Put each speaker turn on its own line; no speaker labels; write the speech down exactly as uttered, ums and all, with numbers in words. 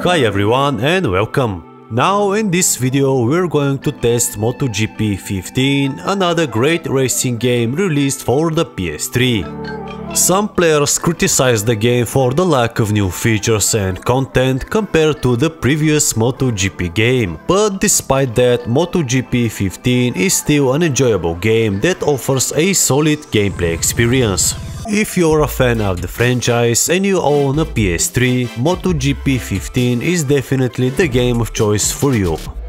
Hi everyone and welcome! Now in this video we're going to test MotoGP fifteen, another great racing game released for the P S three. Some players criticize the game for the lack of new features and content compared to the previous MotoGP game, but despite that, MotoGP fifteen is still an enjoyable game that offers a solid gameplay experience. If you're a fan of the franchise and you own a P S three, MotoGP fifteen is definitely the game of choice for you.